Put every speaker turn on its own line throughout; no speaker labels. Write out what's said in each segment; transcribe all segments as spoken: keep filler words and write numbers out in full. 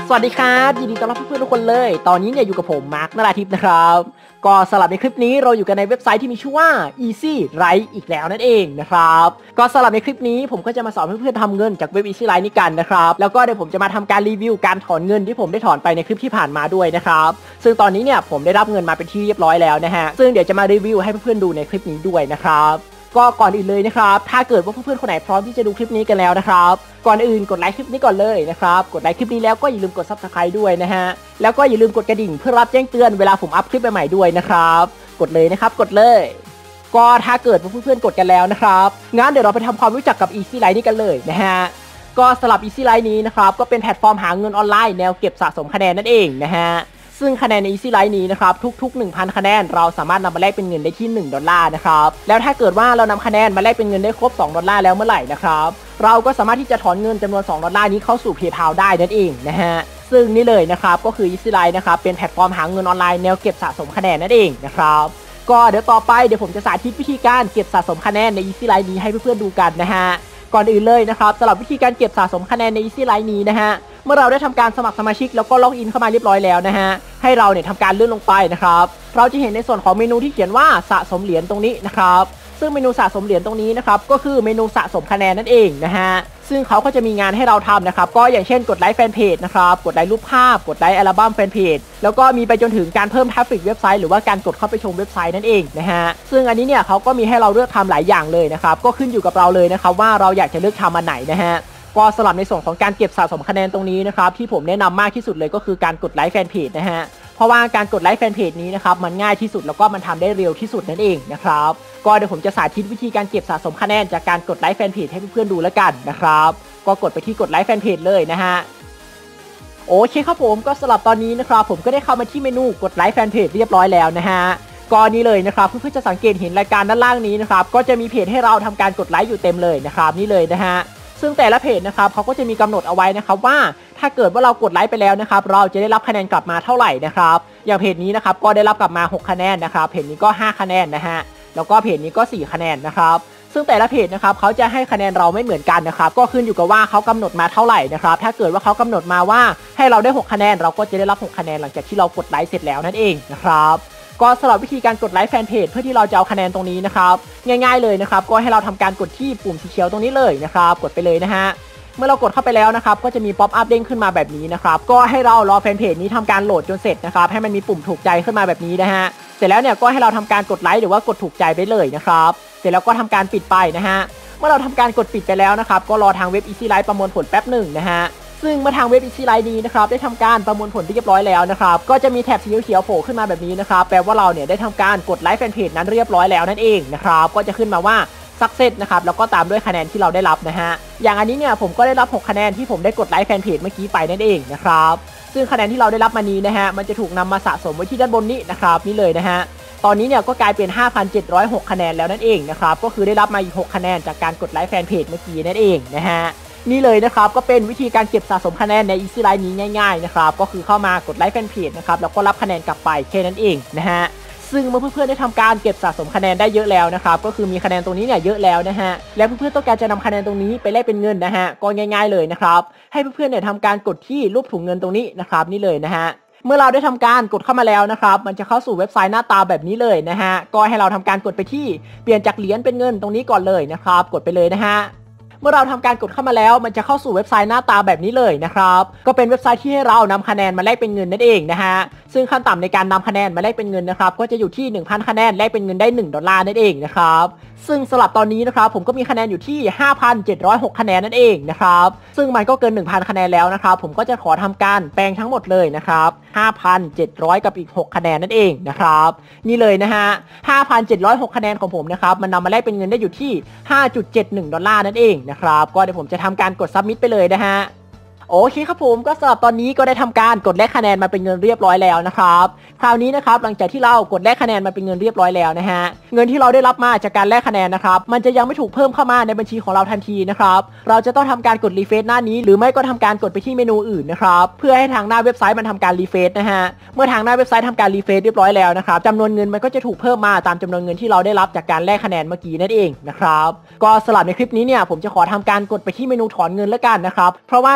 สวัสดีครับยินดีต้อนรับเพื่อนๆทุกคนเลยตอนนี้เนี่ยอยู่กับผมมาร์คนราทิพย์นะครับก็สำหรับในคลิปนี้เราอยู่กันในเว็บไซต์ที่มีชื่อว่า Easy Light อีกแล้วนั่นเองนะครับก็สำหรับในคลิปนี้ผมก็จะมาสอนเพื่อนๆทำเงินจากเว็บ Easy Light นี้กันนะครับแล้วก็เดี๋ยวผมจะมาทำการรีวิวการถอนเงินที่ผมได้ถอนไปในคลิปที่ผ่านมาด้วยนะครับซึ่งตอนนี้เนี่ยผมได้รับเงินมาเป็นที่เรียบร้อยแล้วนะฮะซึ่งเดี๋ยวจะมารีวิวให้เพื่อนๆดูในคลิปนี้ด้วยนะครับก็ก่อนอื่นเลยนะครับถ้าเกิดว่าเพื่อนๆคนไหนพร้อมที่จะดูคลิปนี้กันแล้วนะครับก่อนอื่นกดไลค์คลิปนี้ก่อนเลยนะครับกดไลค์คลิปนี้แล้วก็อย่าลืมกด ซับสไครบ์ ด้วยนะฮะแล้วก็อย่าลืมกดกระดิ่งเพื่อรับแจ้งเตือนเวลาผมอัพคลิปใหม่ๆด้วยนะครับกดเลยนะครับกดเลยก็ถ้าเกิดว่าเพื่อนๆกดกันแล้วนะครับงั้นเดี๋ยวเราไปทำความรู้จักกับ Easy Light นี้กันเลยนะฮะก็สำหรับ Easy Light นี้นะครับก็เป็นแพลตฟอร์มหาเงินออนไลน์แนวเก็บสะสมคะแนนนั่นเองนะฮะซึ่งคะแนนใน Easy Light นี้นะครับทุกๆ หนึ่งพัน คะแนนเราสามารถนำมาแลกเป็นเงินได้ที่หนึ่งดอลลาร์นะครับแล้วถ้าเกิดว่าเรานำคะแนนมาแลกเป็นเงินได้ครบสองดอลลาร์แล้วเมื่อไหร่นะครับเราก็สามารถที่จะถอนเงินจำนวนสองดอลลาร์นี้เข้าสู่ PayPal ได้นั่นเองนะฮะซึ่งนี่เลยนะครับก็คือ Easy Light นะครับเป็นแพลตฟอร์มหาเงินออนไลน์แนวเก็บสะสมคะแนนนั่นเองนะครับก็เดี๋ยวต่อไปเดี๋ยวผมจะสาธิตวิธีการเก็บสะสมคะแนนใน Easy Light นี้ให้เพื่อนๆดูกันนะฮะก่อนอื่นเลยนะครับสำหรับวิธีการเก็บสะสมคะแนนใน Easy Light นี้นะฮะเมื่อเราได้ทำการสมัครสมาชิกแล้วก็ล็อกอินเข้ามาเรียบร้อยแล้วนะฮะให้เราเนี่ยทำการเลื่อนลงไปนะครับเราจะเห็นในส่วนของเมนูที่เขียนว่าสะสมเหรียญตรงนี้นะครับซึ่งเมนูสะสมเหรียญตรงนี้นะครับก็คือเมนูสะสมคะแนนนั่นเองนะฮะซึ่งเขาก็จะมีงานให้เราทำนะครับก็อย่างเช่นกดไลค์แฟนเพจนะครับกดไลค์รูปภาพกดไลค์อัลบั้มแฟนเพจแล้วก็มีไปจนถึงการเพิ่มทราฟฟิกเว็บไซต์หรือว่าการกดเข้าไปชมเว็บไซต์นั่นเองนะฮะซึ่งอันนี้เนี่ยเขาก็มีให้เราเลือกทำหลายอย่างเลยนะครับก็ขึ้นอยู่กับเราเลยนะครับว่าเราอยากจะเลือกทำอันไหนนะฮะก็สำหรับในส่วนของการเก็บสะสมคะแนนตรงนี้นะครับที่ผมแนะนำมากที่สุดเลยก็คือการกดไลค์แฟนเพจนะฮะเพราะว่าการกดไลค์แฟนเพจนี้นะครับมันง่ายที่สุดแล้วก็มันทำได้เร็วที่สุดนั่นเองนะครับก็เดี๋ยวผมจะสาธิตวิธีการเก็บสะสมคะแนนจากการกดไลค์แฟนเพจให้เพื่อนๆดูแล้วกันนะครับก็กดไปที่กดไลค์แฟนเพจเลยนะฮะโอเคครับผมก็สำหรับตอนนี้นะครับผมก็ได้เข้ามาที่เมนูกดไลค์แฟนเพจเรียบร้อยแล้วนะฮะก็นี้เลยนะครับเพื่อนๆจะสังเกตเห็นรายการด้านล่างนี้นะครับก็จะมีเพจให้เราทำการกดไลค์อยู่เต็มเลยนะครับนี่เลยนะฮะซึ่งแต่ละเพจนะครับเขาก็จะมีกำหนดเอาไว้นะครับว่าถ้าเกิดว่าเรากดไลค์ไปแล้วนะครับเราจะได้รับคะแนนกลับมาเท่าไหร่นะครับอย่างเพจนี้นะครับก็ได้รับกลับมาหกคะแนนนะครับเพจนี้ก็ห้าคะแนนนะฮะแล้วก็เพจนี้ก็สี่คะแนนนะครับซึ่งแต่ละเพจนะครับเขาจะให้คะแนนเราไม่เหมือนกันนะครับก็ขึ้นอยู่กับว่าเขากำหนดมาเท่าไหร่นะครับถ้าเกิดว่าเขากำหนดมาว่าให้เราได้หกคะแนนเราก็จะได้รับหกคะแนนหลังจากที่เรากดไลค์เสร็จแล้วนั่นเองนะครับก็สำหรับวิธีการกดไลค์แฟนเพจเพื่อที่เราจะเอาคะแนนตรงนี้นะครับง่ายๆเลยนะครับก็ให้เราทำการกดที่ปุ่มสีเขียวตรงนี้เลยนะครับกดไปเลยนะฮะเมื่อเรากดเข้าไปแล้วนะครับก็จะมีป๊อปอัพเด้งขึ้นมาแบบนี้นะครับก็ให้เรารอแฟนเพจนี้ทำการโหลดจนเสร็จนะครับให้มันมีปุ่มถูกใจขึ้นมาแบบนี้นะฮะเสร็จแล้วเนี่ยก็ให้เราทำการกดไลค์หรือว่ากดถูกใจไปเลยนะครับเสร็จแล้วก็ทำการปิดไปนะฮะเมื่อเราทำการกดปิดไปแล้วนะครับก็รอทางเว็บ Easy Light ประมวลผลแป๊บหนึ่งนะฮะซึ่งเมื่อทางเว็บ Easy Light นี้นะครับได้ทำการประมวลผลเรียบร้อยแล้วนะครับก็จะมีแถบสีเขียวๆโผล่ขึ้นมาแบบนี้นะครับแปลว่าเราเนี่ยได้ทำการกดไลค์แฟนเพจนั้นเรียบร้อยแล้วนั่นเองนะครับก็จะขึ้นมาว่าสักเซสนะครับแล้วก็ตามด้วยคะแนนที่เราได้รับนะฮะอย่างอันนี้เนี่ยผมก็ได้รับหกคะแนนที่ผมได้กดไลค์แฟนเพจเมื่อกี้ไปนั่นเองนะครับซึ่งคะแนนที่เราได้รับมานี้นะฮะมันจะถูกนำมาสะสมไว้ที่ด้านบนนี้นะครับนี่เลยนะฮะตอนนี้เนี่ยก็กลายเป็น ห้าพันเจ็ดร้อยหก คะแนนแล้วนั่นเองนะครับก็คือได้รับมาอีกหกคะแนนจากการกดไลค์แฟนเพจเมื่อกี้นั่นเองนะฮะนี่เลยนะครับก็เป็นวิธีการเก็บสะสมคะแนนใน Easy Light นี้ง่ายๆนะครับก็คือเข้ามากดไลค์แฟนเพจนะครับแล้วก็รับคะแนนกลับไปแค่นั้นเองนะฮะซึ่งเมื่อเพื่อนๆได้ทำการเก็บสะสมคะแนนได้เยอะแล้วนะครับก็คือมีคะแนนตรงนี้เนี่ยเยอะแล้วนะฮะและเพื่อนๆต้องการจะนำคะแนนตรงนี้ไปแลกเป็นเงินนะฮะก็ง่ายๆเลยนะครับให้เพื่อนๆเนี่ยทำการกดที่รูปถุงเงินตรงนี้นะครับนี่เลยนะฮะเมื่อเราได้ทำการกดเข้ามาแล้วนะครับมันจะเข้าสู่เว็บไซต์หน้าตาแบบนี้เลยนะฮะก็ให้เราทำการกดไปที่เปลี่ยนจากเหรียญเป็นเงินตรงนี้ก่อนเลยนะครับกดไปเลยนะฮะเมื่อเราทำการกดเข้ามาแล้วมันจะเข้าสู่เว็บไซต์หน้าตาแบบนี้เลยนะครับก็เป็นเว็บไซต์ที่ให้เรานำคะแนนมาแลกเป็นเงินนั่นเองนะฮะซึ่งขั้นต่ำในการนำคะแนนมาแลกเป็นเงินนะครับก็จะอยู่ที่ หนึ่งพัน คะแนนแลกเป็นเงินได้หนึ่งดอลลาร์นั่นเองนะครับซึ่งสำหรับตอนนี้นะครับผมก็มีคะแนนอยู่ที่ ห้าพันเจ็ดร้อยหก คะแนนนั่นเองนะครับซึ่งมันก็เกิน หนึ่งพัน คะแนนแล้วนะครับผมก็จะขอทำการแปลงทั้งหมดเลยนะครับ ห้าพันเจ็ดร้อย กับอีกหกคะแนนนั่นเองนะครับนี่เลยนะฮะ ห้าพันเจ็ดร้อยหก คะแนนของผมนะครับมันนำมาแลกเป็นเงินได้อยู่ที่ ห้าจุดเจ็ดหนึ่ง ดอลลาร์นั่นเองนะครับก็เดี๋ยวผมจะทำการกด Submit ไปเลยนะฮะโอเคครับผมก็สำหรับตอนนี้ก็ได้ทำการกดแลกคะแนนมาเป็นเงินเรียบร้อยแล้วนะครับคราวนี้นะครับหลังจากที่เรากดแลกคะแนนมาเป็นเงินเรียบร้อยแล้วนะฮะเงินที่เราได้รับมาจากการแลกคะแนนนะครับมันจะยังไม่ถูกเพิ่มเข้ามาในบัญชีของเราทันทีนะครับเราจะต้องทำการกดรีเฟรชหน้านี้หรือไม่ก็ทำการกดไปที่เมนูอื่นนะครับเพื่อให้ทางหน้าเว็บไซต์มันทำการรีเฟรชนะฮะเมื่อทางหน้าเว็บไซต์ทำการรีเฟรชเรียบร้อยแล้วนะครับจำนวนเงินมันก็จะถูกเพิ่มมาตามจำนวนเงินที่เราได้รับจากการแลกคะแนนเมื่อกี้นั่นเองนะครับก็สำหรับในคลิปนี้เนี่ยผมจะขอทำการกดไปที่เมนูถอนเงินแล้วกันนะครับเพราะว่าเดี๋ยวผมจะไป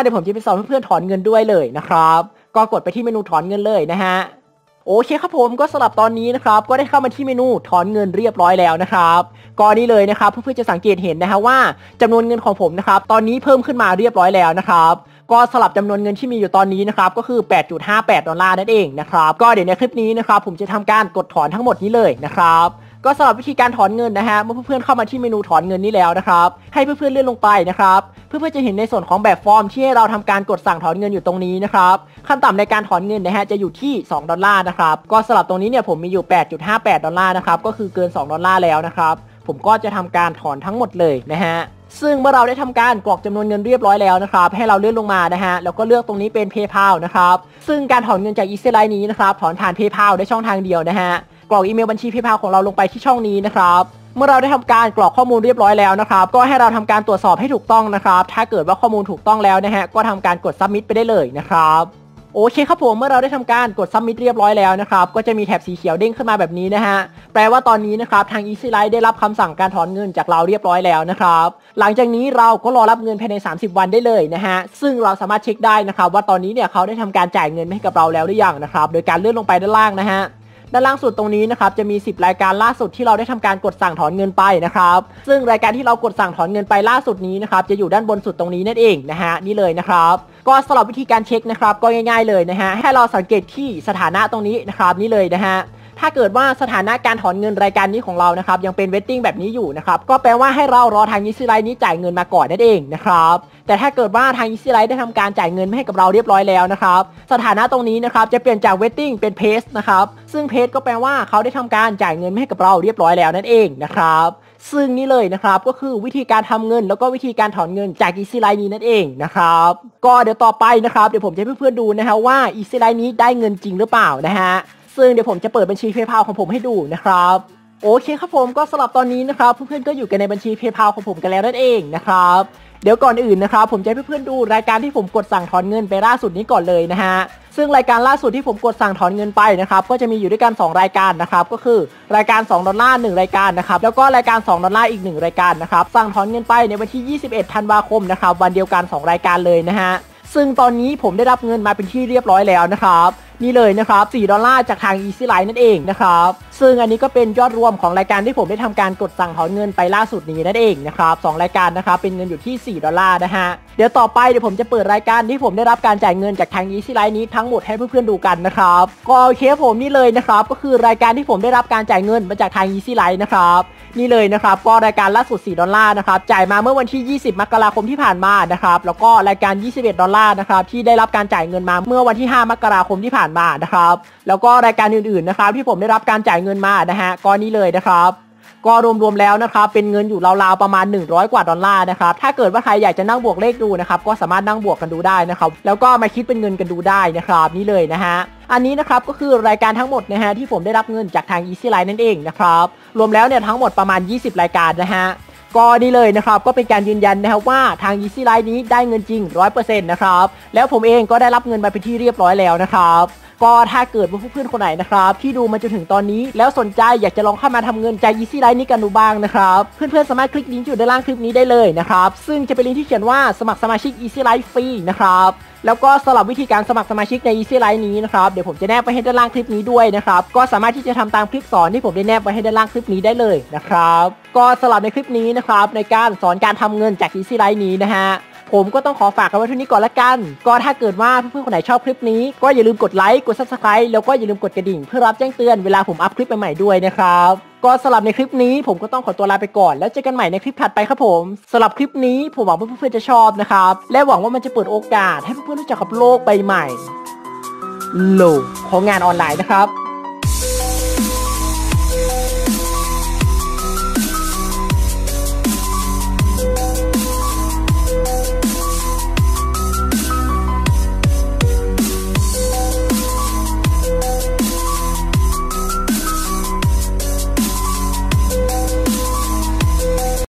สอนเพื่อนๆถอนเงินด้วยเลยนะครับก็กดไปที่เมนูถอนเงินเลยนะฮะโอเคครับผมก็สำหรับตอนนี้นะครับก็ได้เข้ามาที่เมนูถอนเงินเรียบร้อยแล้วนะครับก็นี่เลยนะครับเพื่อนๆจะสังเกตเห็นนะฮะว่าจำนวนเงินของผมนะครับตอนนี้เพิ่มขึ้นมาเรียบร้อยแล้วนะครับก็สลับจำนวนเงินที่มีอยู่ตอนนี้นะครับก็คือ แปดจุดห้าแปด ดอลลาร์นั่นเองนะครับก็เดี๋ยวในคลิปนี้นะครับผมจะทำการกดถอนทั้งหมดนี้เลยนะครับก็สำหรับวิธีการถอนเงินนะฮะเมื่อเพื่อนๆเข้ามาที่เมนูถอนเงินนี้แล้วนะครับให้เพื่อนๆเลื่อนลงไปนะครับเพื่อนๆจะเห็นในส่วนของแบบฟอร์มที่ให้เราทำการกดสั่งถอนเงินอยู่ตรงนี้นะครับขั้นต่ำในการถอนเงินนะฮะจะอยู่ที่สองดอลลาร์นะครับก็สำหรับตรงนี้เนี่ยผมมีอยู่ แปดจุดห้าแปด ดอลลาร์นะครับก็คือเกินสองดอลลาร์แล้วนะครับผมก็จะทำการถอนทั้งหมดเลยนะฮะซึ่งเมื่อเราได้ทำการกรอกจำนวนเงินเรียบร้อยแล้วนะครับให้เราเลื่อนลงมานะฮะแล้วก็เลือกตรงนี้เป็น PayPal นะครับซึ่งการถอนเงินจาก EasyLight นี้นะครับถอนผ่าน PayPal ได้ช่องทางเดียวนะฮะกรอกอีเมลบัญชี PayPal ของเราลงไปที่ช่องนี้นะครับเมื่อเราได้ทำการกรอกข้อมูลเรียบร้อยแล้วนะครับก็ให้เราทำการตรวจสอบให้ถูกต้องนะครับถ้าเกิดว่าข้อมูลถูกต้องแล้วนะฮะก็ทำการกด Submit ไปได้เลยนะครับโอเคครับผมเมื่อเราได้ทำการกด Submit เรียบร้อยแล้วนะครับก็จะมีแถบสีเขียวเด้งขึ้นมาแบบนี้นะฮะแปลว่าตอนนี้นะครับทาง EasyLight ได้รับคำสั่งการถอนเงินจากเราเรียบร้อยแล้วนะครับหลังจากนี้เราก็รอรับเงินภายในสามสิบวันได้เลยนะฮะซึ่งเราสามารถเช็คได้นะครับว่าตอนนี้เนี่ยเขาได้ทำการจ่ายเงินให้กับเราแล้วหรือยังนะครับโดยการเลื่อนลงไปด้านล่างนะฮะด้านล่างสุดตรงนี้นะครับจะมีสิบรายการล่าสุดที่เราได้ทำการกดสั่งถอนเงินไปนะครับซึ่งรายการที่เรากดสั่งถอนเงินไปล่าสุดนี้นะครับจะอยู่ด้านบนสุดตรงนี้นั่นเองนะฮะนี่เลยนะครับก็สำหรับวิธีการเช็คนะครับก็ง่ายๆเลยนะฮะให้เราสังเกตที่สถานะตรงนี้นะครับนี่เลยนะฮะถ้าเกิดว่าสถานะการถอนเงินรายการนี้ของเรานะครับยังเป็นเวทติ้งแบบนี้อยู่นะครับก็แปลว่าให้เรารอทาง EasyLight นี้จ่ายเงินมาก่อนนั่นเองนะครับแต่ถ้าเกิดว่าทาง EasyLight ได้ทำการจ่ายเงินให้กับเราเรียบร้อยแล้วนะครับสถานะตรงนี้นะครับจะเปลี่ยนจากเวทติ้งเป็นเพสนะครับซึ่งเพสก็แปลว่าเขาได้ทำการจ่ายเงินให้กับเราเรียบร้อยแล้วนั่นเองนะครับซึ่งนี่เลยนะครับก็คือวิธีการทำเงินแล้วก็วิธีการถอนเงินจาก EasyLight นี้นั่นเองนะครับก็เดี๋ยวต่อไปนะครับเดี๋ยวผมจะให้เพื่อนๆดูนะฮะว่า EasyLight นี้ได้เงินจริงหรือเปล่านะฮะซึ่งเดี๋ยวผมจะเปิดบัญชี PayPal ของผมให้ดูนะครับโอเคครับผมก็สำหรับตอนนี้นะครับเพื่อนๆก็อยู่กันในบัญชี PayPal ของผมกันแล้วนั่นเองนะครับเดี๋ยวก่อนอื่นนะครับผมจะให้เพื่อนๆดูรายการที่ผมกดสั่งถอนเงินไปล่าสุดนี้ก่อนเลยนะฮะซึ่งรายการล่าสุดที่ผมกดสั่งถอนเงินไปนะครับก็จะมีอยู่ด้วยกันสองรายการนะครับก็คือรายการสองดอลลาร์หนึ่งรายการนะครับแล้วก็รายการสองดอลลาร์อีกหนึ่งรายการนะครับสั่งถอนเงินไปในวันที่ยี่สิบเอ็ดธันวาคมนะครับวันเดียวกันสองรายการเลยนะฮะซึ่งตอนนี้ผมได้รับเงินมาเป็นที่เรียบร้อยแล้วนะครับนี่เลยนะครับสี่ดอลลาร์จากทาง EasyLight นั่นเองนะครับซึ่งอันนี้ก็เป็นยอดรวมของรายการที่ผมได้ทำการกดสั่งถอนเงินไปล่าสุดนี้นั่นเองนะครับสองรายการนะครับเป็นเงินอยู่ที่สี่ดอลลาร์นะฮะเดี๋ยวต่อไปเดี๋ยวผมจะเปิดรายการที่ผมได้รับการจ่ายเงินจากทาง EasyLight นี้ทั้งหมดให้เพื่อนๆดูกันนะครับก็โอเคผมนี่เลยนะครับก็คือรายการที่ผมได้รับการจ่ายเงินมาจากทาง EasyLight นะครับนี่เลยนะครับก็รายการล่าสุดสี่ดอลลาร์นะครับจ่ายมาเมื่อวันที่ยี่สิบมกราคมที่ผ่านมานะครับแล้วก็รายการยี่สิบเอ็ดดอลลาร์นะครับที่ได้รับการจ่ายเงินมาเมื่อวันที่ห้ามกราคมที่ผ่านมานะครับแล้วก็รายการอื่นๆนะครับที่ผมได้รับการจ่ายเงินมานะฮะก็นี่เลยนะครับก็รวมๆแล้วนะครับเป็นเงินอยู่ราวๆประมาณหนึ่งร้อยกว่าดอลลาร์นะครับถ้าเกิดว่าใครอยากจะนั่งบวกเลขดูนะครับก็สามารถนั่งบวกกันดูได้นะครับแล้วก็มาคิดเป็นเงินกันดูได้นะครับนี่เลยนะฮะอันนี้นะครับก็คือรายการทั้งหมดนะฮะที่ผมได้รับเงินจากทาง EasyLight นั่นเองนะครับรวมแล้วเนี่ยทั้งหมดประมาณยี่สิบรายการนะฮะก็นี่เลยนะครับก็เป็นการยืนยันนะครับว่าทาง EasyLight นี้ได้เงินจริง ร้อยเปอร์เซ็นต์ นะครับแล้วผมเองก็ได้รับเงินมาเป็นที่เรียบร้อยแล้วนะครับก็ถ้าเกิดว่าเพื่อนๆคนไหนนะครับที่ดูมาจนถึงตอนนี้แล้วสนใจอยากจะลองเข้ามาทำเงินจาก EasyLight นี้กันดูบ้างนะครับเพื่อนๆสามารถคลิกลิงก์อยู่ด้านล่างคลิปนี้ได้เลยนะครับซึ่งจะเป็นลิงก์ที่เขียนว่าสมัครสมาชิก EasyLight ฟรีนะครับแล้วก็สำหรับวิธีการสมัครสมาชิกใน EasyLight นี้นะครับเดี๋ยวผมจะแนบไว้ให้ด้านล่างคลิปนี้ด้วยนะครับก็สามารถที่จะทำตามคลิปสอนที่ผมได้แนบไว้ให้ด้านล่างคลิปนี้ได้เลยนะครับก็สำหรับในคลิปนี้นะครับในการสอนการทำเงินจาก EasyLight นี้นะฮะผมก็ต้องขอฝากกันไว้เท่านี้ก่อนละกันก็ถ้าเกิดว่าเพื่อนๆคนไหนชอบคลิปนี้ก็อย่าลืมกดไลค์กด Subscribe แล้วก็อย่าลืมกดกระดิ่งเพื่อรับแจ้งเตือนเวลาผมอัพคลิปใหม่ๆด้วยนะครับก็สำหรับในคลิปนี้ผมก็ต้องขอตัวลาไปก่อนแล้วเจอกันใหม่ในคลิปถัดไปครับผมสำหรับคลิปนี้ผมหวังว่าเพื่อนๆจะชอบนะครับและหวังว่ามันจะเปิดโอกาสให้เพื่อนๆรู้จักกับโลกใบใหม่โลกของงานออนไลน์นะครับ